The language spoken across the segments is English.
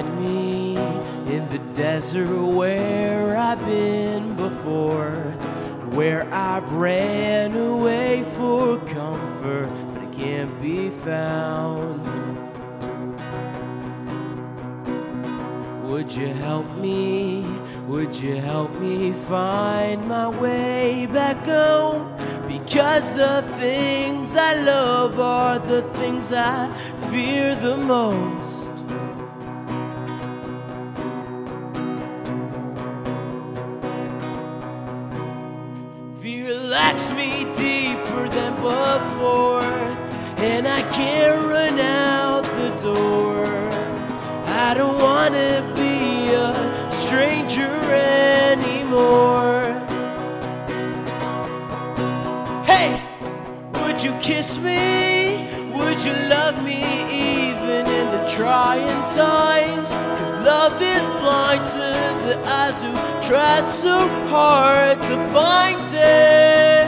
find me in the desert where I've been before, where I've ran away for comfort, but it can't be found. Would you help me? Would you help me find my way back home? Because the things I love are the things I fear the most. Fear locks me deeper than before, and I can't run out the door. I don't wanna be a stranger anymore. Hey, would you kiss me? Would you love me even in the trying times? 'Cause love is blind to the eyes who try so hard to find it.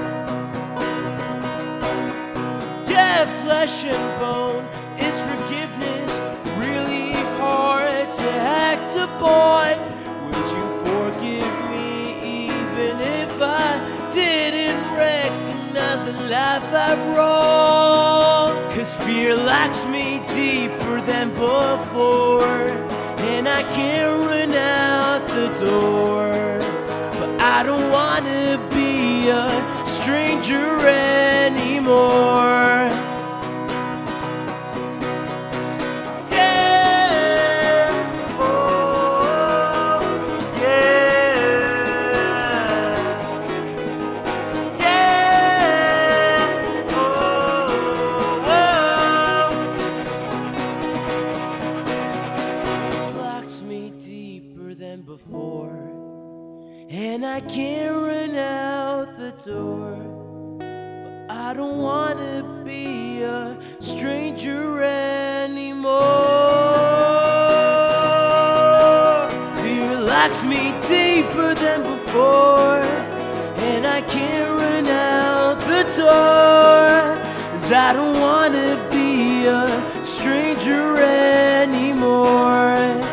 Yeah, flesh and bone, is forgiveness really hard to act upon? Would you forgive me even if I didn't recognize the life I've wronged? 'Cause fear locks me deeper than before, and I can't run out the door. But I don't wanna be a stranger anymore. Than before, and I can't run out the door. But I don't wanna be a stranger anymore. Fear locks me deeper than before, and I can't run out the door. 'Cause I don't wanna be a stranger anymore.